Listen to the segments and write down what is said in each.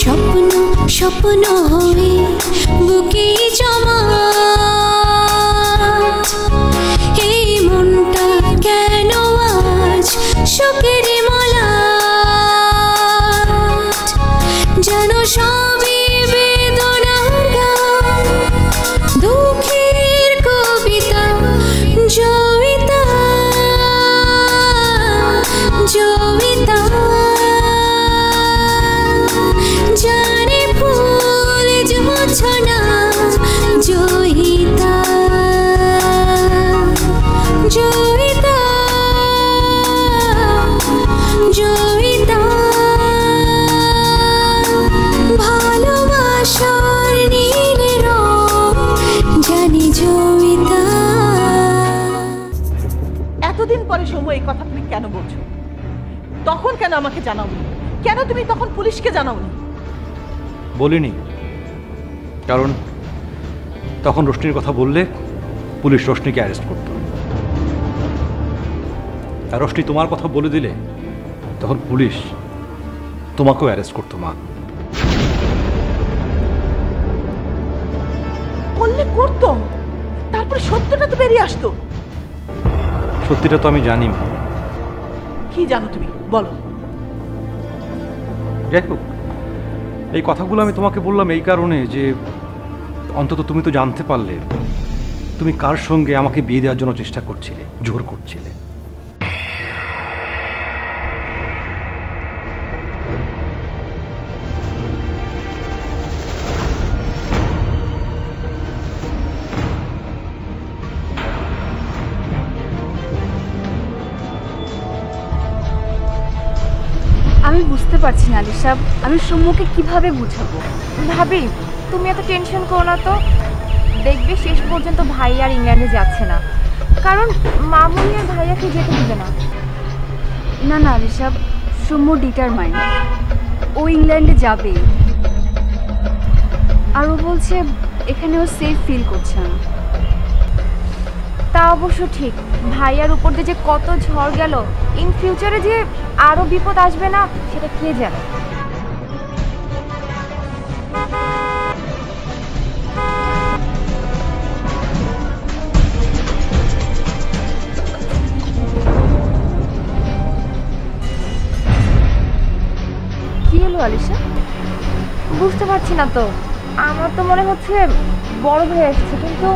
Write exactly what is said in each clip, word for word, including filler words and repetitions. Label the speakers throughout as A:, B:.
A: স্বপ্ন স্বপ্ন হয়ে বুকে জমা এই মনটা কেন আজ শোকের মালা যেন সবই বেদনার গান দুঃখের কবিতা জয়িতা জয়িতা জানে ফুল জোছনা জয়িতা জয়িতা জয়িতা ভালোবাসার নীল রং জানি জয়িতা।
B: এতদিন পরে সময় এই কথা তুমি কেন বলছো? তখন কেন আমাকে জানাওনি? কেন তুমি তখন পুলিশকে জানাওনি?
C: বলিনি, কারণ তখন রোশনির কথা বললে পুলিশ রোশনিকে অ্যারেস্ট করত, আর রোশনি তোমার কথা বলে দিলে তখন পুলিশ তোমাকেও অ্যারেস্ট করতো। মা
B: বললে করতো, তারপরে সত্যটা তো বেরিয়ে আসতো।
C: সত্যিটা তো আমি জানি।
B: কি জানো তুমি, বলো।
C: যাই হোক, এই কথাগুলো আমি তোমাকে বললাম এই কারণে যে অন্তত তুমি তো জানতে পারলে তুমি কার সঙ্গে আমাকে বিয়ে দেওয়ার জন্য চেষ্টা করছিলে, জোর করছিলে।
D: আমি বুঝতে পারছি না আলিশা, আমি সম্মুখে কিভাবে বুঝাবো। ভাবি তুমি এত টেনশন করো না তো, দেখবে শেষ পর্যন্ত ভাই আর ইংল্যান্ডে যাচ্ছে না, কারণ মামুনি আর ভাইয়াকে যেতে দিবে না। না না আলিশা, সম্মু ডিটারমাইন্ড, ও ইংল্যান্ডে যাবে। আর ও বলছে এখানে ও সেফ ফিল করছে না। তা অবশ্য ঠিক, ভাইয়ার উপর দিয়ে যে কত ঝড় গেল, ইন ফিউচারে যে আরো বিপদ আসবে না সেটা কে জানে। কি হলো আলিশা? বুঝতে পারছি না তো, আমার তো মনে হচ্ছে বড় হয়ে আসছে, কিন্তু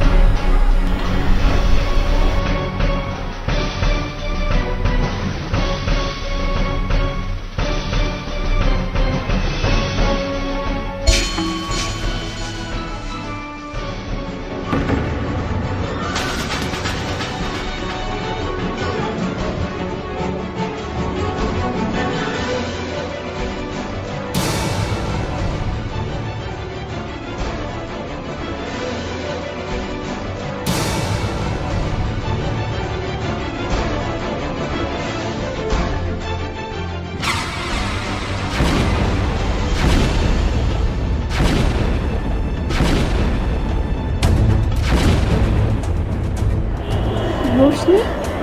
D: রোশনি,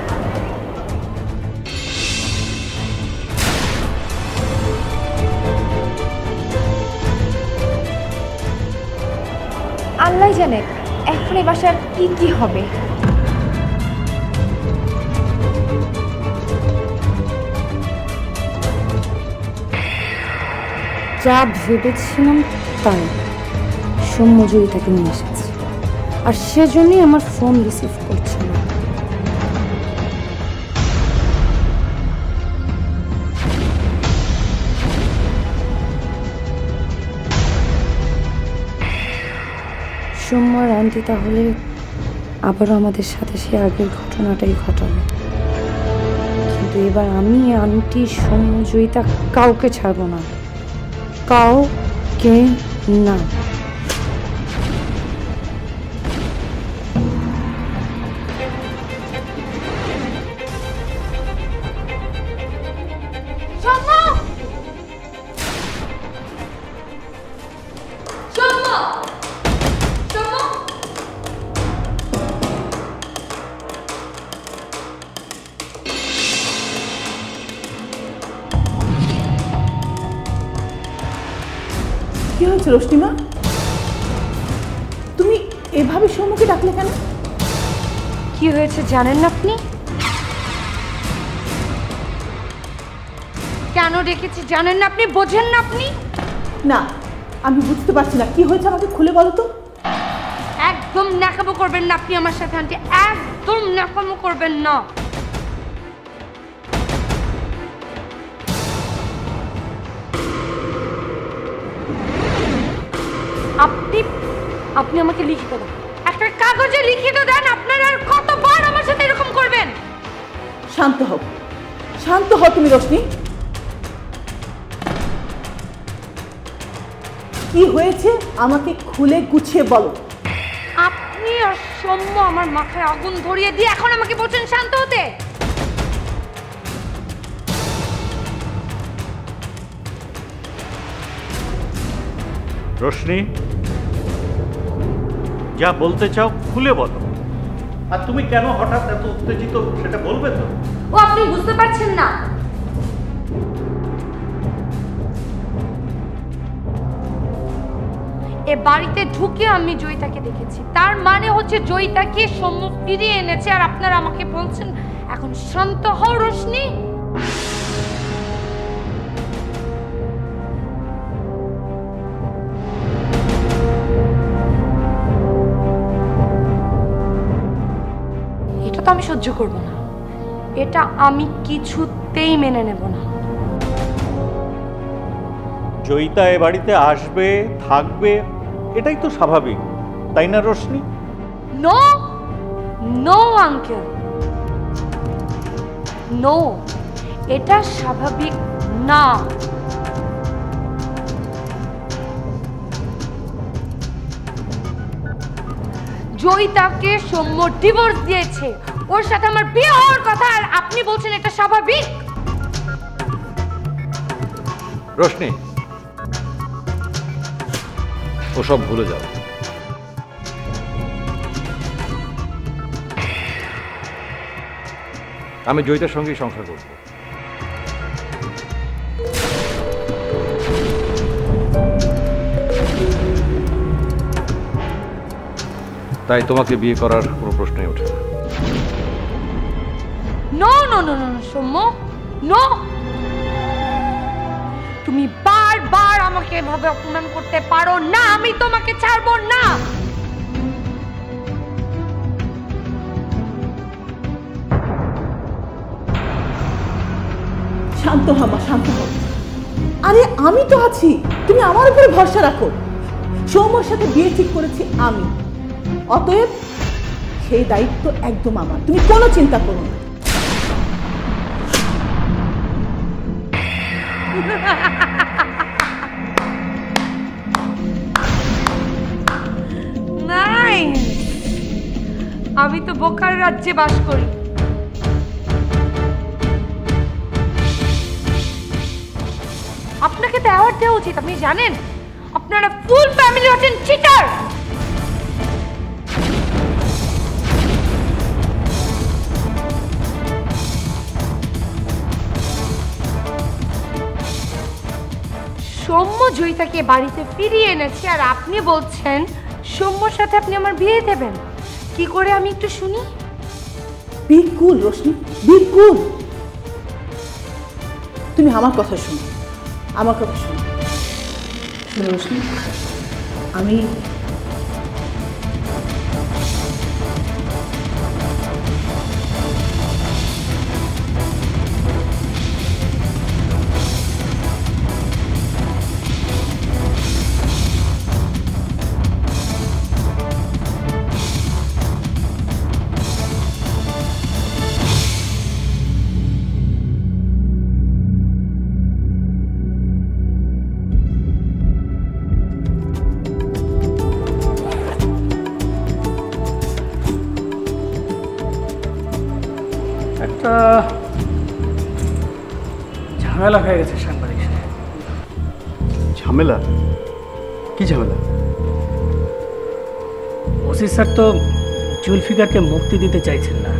D: আল্লাহ জানে এখন এই বাসার কি কি হবে।
E: যা ভেবেছিলাম তাই, সৌম্যজয়ী তাকে নিয়ে এসেছে, আর সেজন্যই আমার ফোন রিসিভ করছে না। সৌম্যর আন্টি তাহলে আবারও আমাদের সাথে সে আগের ঘটনাটাই ঘটাবে, কিন্তু এবার আমি আন্টি সৌম্যজয়িতা কাউকে ছাড়ব না, কাউকে না।
B: কি হয়েছে রোশনিমা? তুমি এভাবে সৌম্যকে ডাকলে কেন?
E: কি হয়েছে জানেন না আপনি? কেন ডেকেছি জানেন না আপনি? বোঝেন না আপনি?
B: না, আমি বুঝতে পারছি না কি হয়েছে, আমাকে খুলে বলো তো।
E: একদম ন্যাকামো করবেন না আপনি আমার সাথে আন্টি, একদম ন্যাকামো করবেন না। আপনি আপনি আমাকে লিখিত দেন, একটা কাগজে লিখিত দেন। আপনারা আর কতবার আমার সাথে এরকম করবেন?
B: শান্ত হও, শান্ত হও তুমি রোশনি। কি হয়েছে আমাকে খুলে গুছিয়ে বলো।
E: আপনি আর সৌম্য আমার মাথায় আগুন ধরিয়ে দিয়ে এখন আমাকে বলছেন শান্ত হতে।
F: রোশনি, যা বলতে চাও খুলে বলো। আর তুমি কেন হঠাৎ এত উত্তেজিত সেটা বলবে তো?
E: ও আপনি বুঝতে পারছেন না? এ বাড়িতে ঢুকে আমি জয়িতাকে দেখেছি, তার মানে হচ্ছে জয়িতাকে সৌম্য ফিরিয়ে এনেছে, আর আপনারা আমাকে বলছেন এখন শান্ত হও রোশনি। এটা তো আমি সহ্য করব না, এটা আমি কিছুতেই মেনে নেব না।
F: জয়িতা এ বাড়িতে আসবে, থাকবে, এটাই তো স্বাভাবিক, তাই না Roshni?
E: No no uncle, no, এটা স্বাভাবিক না। জয়িতাকে সৌম্য ডিভোর্স দিয়েছে, ওর সাথে আমার বিয়ে হওয়ার কথা, আর আপনি বলছেন এটা স্বাভাবিক?
C: রোশনি, ওসব ভুলে যাও। আমি জয়িতার সঙ্গেই সংসার করব। তাই তোমাকে বিয়ে করার কোনো প্রশ্নই ওঠে না।
E: No no no no Soumya, no. তুমি বারবার আমাকে এভাবে অপমান করতে পারো না, আমি তোমাকে ছাড়বো না।
B: শান্ত হও মা, শান্ত হও। আরে আমি তো আছি, তুমি আমার উপরে ভরসা রাখো। সৌম্যর সাথে বিয়ে ঠিক করেছি আমি, অতএব সেই দায়িত্ব একদম আমার, তুমি কোনো চিন্তা করো না।
E: নাইস, আমি তো বোকার রাজ্যে বাস করি। আপনাকে তো অ্যাওয়ার্ড দেওয়া উচিত, আপনি জানেন আপনারা ফুল ফ্যামিলি হচ্ছেন চিটার। সৌম্য জয়িতাকে বাড়িতে ফিরিয়ে এনেছে, আর আপনি বলছেন সৌম্যর সাথে আপনি আমার বিয়ে দেবেন। কি করে আমি একটু শুনি?
B: Be cool Roshni, be cool. তুমি আমার কথা শোনো, আমার কথা শোনো। শোনো রোশনি, আমি
G: একটা ঝামেলা হয়ে গেছে সাংবাদিক সাহেব।
H: ঝামেলা? কি ঝামেলা?
G: ওসি স্যার তো জুলফিকারকে মুক্তি দিতে চাইছেন না।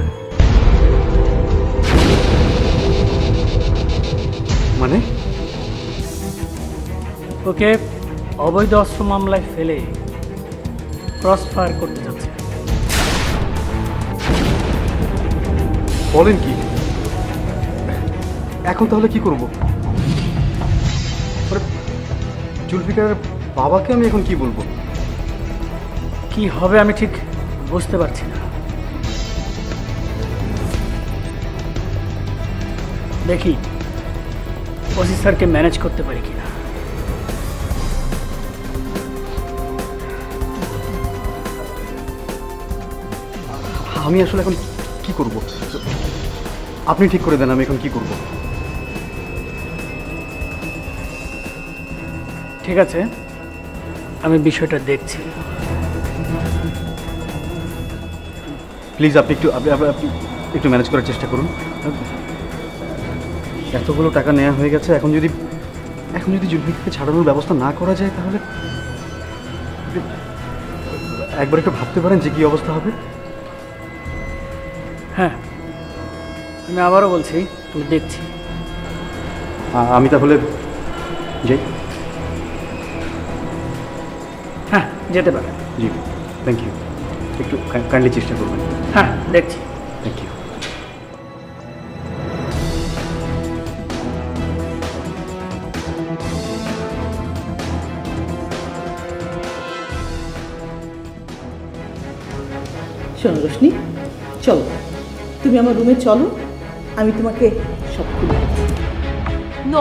H: মানে?
G: ওকে অবৈধ অস্ত্র মামলায় ফেলে ক্রস ফায়ার করতে যাচ্ছে।
H: বলেন কি? এখন তাহলে কি করব? জুলফিকারের বাবাকে আমি এখন কি বলবো?
G: কি হবে আমি ঠিক বুঝতে পারছি না। দেখি ওসি স্যারকে ম্যানেজ করতে পারি কিনা।
H: আমি আসলে এখন কি করব? আপনি ঠিক করে দেন আমি এখন কি করব।
G: ঠিক আছে, আমি বিষয়টা দেখছি।
H: প্লিজ আপনি একটু আপনি আপনি একটু ম্যানেজ করার চেষ্টা করুন। এতগুলো টাকা নেওয়া হয়ে গেছে, এখন যদি এখন যদি জুলফিকারকে ছাড়ানোর ব্যবস্থা না করা যায় তাহলে একবার একটু ভাবতে পারেন যে কি অবস্থা হবে।
G: হ্যাঁ, আমি আবারও বলছি, আমি দেখছি।
H: আমি তাহলে যাই।
G: হ্যাঁ, যেতে পারে।
H: জি, থ্যাংক ইউ। একটু কাইন্ডলি চেষ্টা করবেন।
G: হ্যাঁ, দেখছি।
H: Thank you.
B: শোনো রোশনি, চলো তুমি আমার রুমে চলো, আমি তোমাকে সব খুলে বলছি।
D: নো,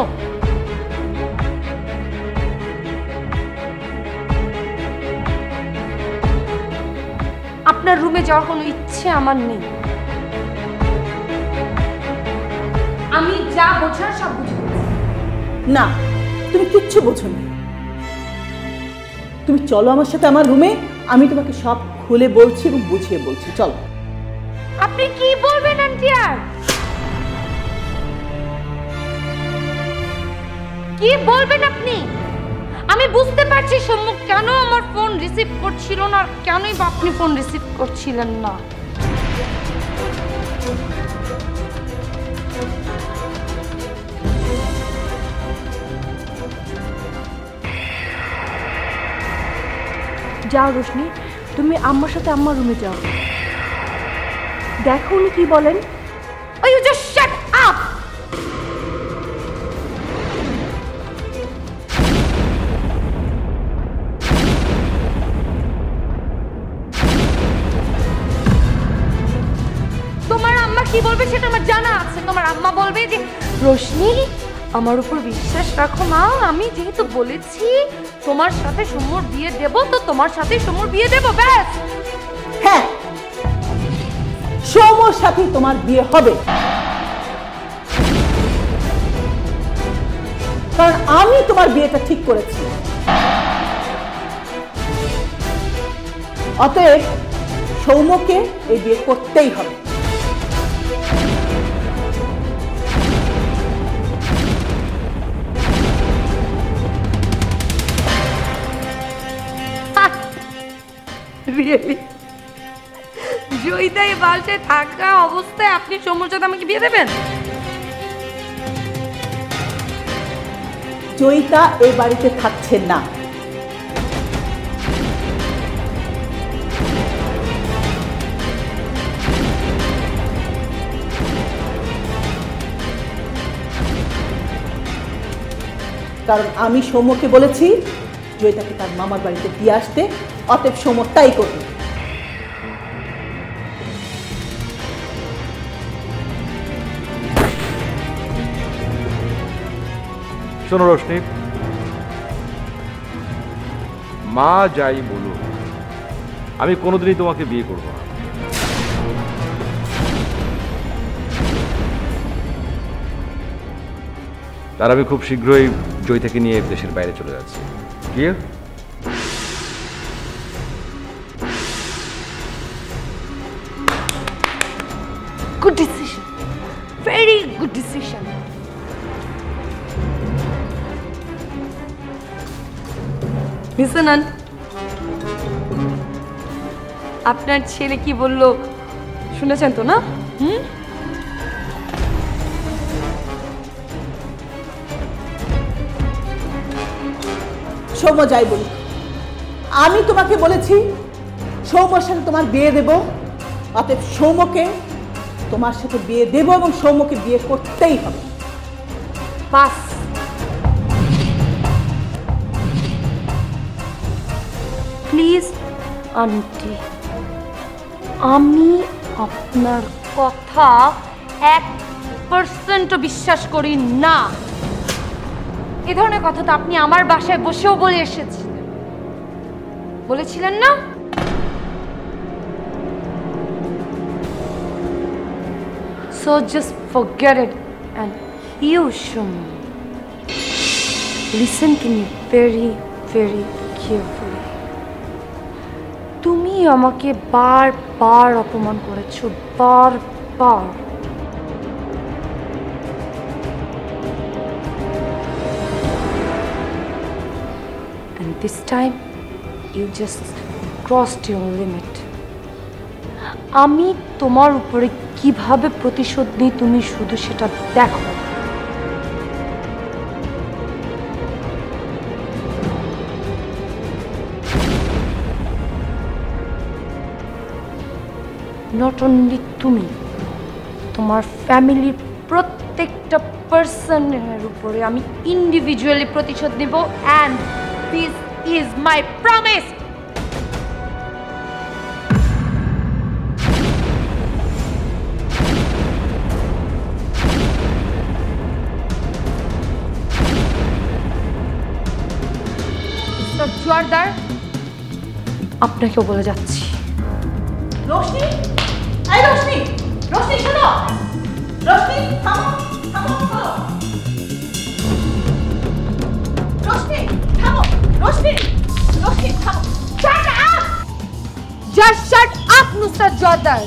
D: আপনার রুমে যাওয়ার কোনো ইচ্ছে আমার নেই। আমি যা বোঝার সব বুঝে গেছি।
B: না, তুমি কিচ্ছু বোঝোনি। তুমি চলো আমার সাথে আমার রুমে, আমি তোমাকে সব খুলে বলছি এবং বুঝিয়ে বলছি। চলো।
D: আপনি কি বলবেন আন্টি? আর কি বলবেন আপনি? আমি বুঝতে পারছি সম্মুখ কেন আমার ফোন রিসিভ করছিল না, আর কেনই বা আপনি ফোন রিসিভ করছিলেন না। যাও রোশনি, তুমি আম্মার সাথে আম্মার রুমে যাও, দেখো উনি কি বলেন। Oh, you just shut up! তোমার আম্মা কি বলবে সেটা আমার জানা আছে। তোমার আম্মা বলবে যে রোশনি আমার উপর বিশ্বাস রাখো মা, আমি যেহেতু বলেছি তোমার সাথে সমুর বিয়ে দেব, তো তোমার সাথে সমুর বিয়ে দেব, ব্যাস।
B: হ্যাঁ, সৌম্যর সাথে তোমার বিয়ে হবে, কারণ আমি তোমার বিয়েটা ঠিক করেছি। অতএব সৌম্যকে এই বিয়ে করতেই হবে।
D: রিয়েলি জয়িতা এই বালতে থাকা অবস্থায় আপনি সমুর সাথে আমাকে বিয়ে দেবেন?
B: জয়িতা এই বাড়িতে থাকছে না। কারণ আমি সৌম্যকে বলেছি জয়িতাকে তার মামার বাড়িতে দিয়ে আসতে, অতএব সৌম্য তাই করবে।
C: শোনো রোশনি, মা যাই বলুন, আমি কোনোদিনই তোমাকে বিয়ে করব না। তার আমি খুব শীঘ্রই জয়িতাকে নিয়ে দেশের বাইরে চলে যাচ্ছি। কি?
D: Good decision. Very good decision. Listen, Aunt. আপনার ছেলে কি বললো শুনেছেন তো না? হুম?
B: সৌম্য যাই বলুক, আমি তোমাকে বলেছি সৌম্যর সাথে তোমার বিয়ে দেব, অতএব সৌম্যকে তোমার সাথে বিয়ে দেব এবং সৌম্যকে বিয়ে করতেই হবে।
E: বাস, প্লিজ আন্টি, আমি আপনার কথা এক পার্সেন্টও বিশ্বাস করি না। এ ধরনের কথা তো আপনি আমার বাসায় বসেও বলে এসেছিলেন, বলেছিলেন না? So just forget it and you should listen to me very very carefully. তুমি আমাকে বারবার অপমান করেছো, বারবার। And this time you just crossed your limit. আমি তোমার উপরে কিভাবে প্রতিশোধ নিই তুমি শুধু সেটা দেখো। নট অনলি তুমি, তোমার ফ্যামিলির প্রত্যেকটা পার্সনের উপরে আমি ইন্ডিভিজুয়ালি প্রতিশোধ নেব, and this is my promise. Joardar, আপনাকেও বলে যাচ্ছি।
B: রোশনি, এই রোশনি, রোশনি শোনো, রোশনি থামো, থামো, থামো, রোশনি থামো, রোশনি, রোশনি থামো, shut up,
E: just shut up Nusrat Joardar.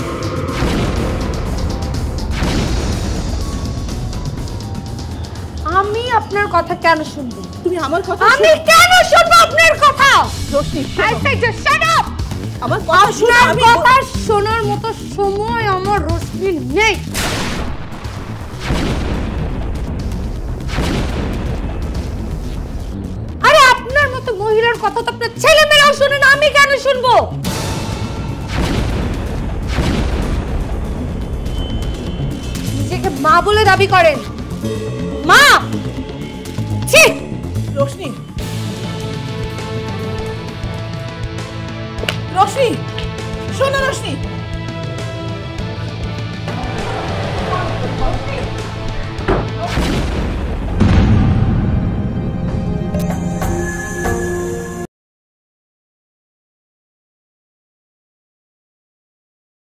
E: আমি আপনার কথা কেন শুনবো?
B: তুমি আমার কথা,
E: আমি কেন শুনবো আপনার কথা?
B: Roshni
E: I say just shut up.
B: আমার কথা শুনো,
E: আপনার
B: আমি
E: কথা শোনার মতো সময় আমার রোশনি নেই। আরে আপনার মতো মহিলার কথা তো আপনার ছেলেমেয়েরাও শোনে না, আমি কেন শুনবো? নিজেকে মা বলে দাবি করেন, মা? ছি!
B: রোশনি, রোশনি শোনো, রোশনি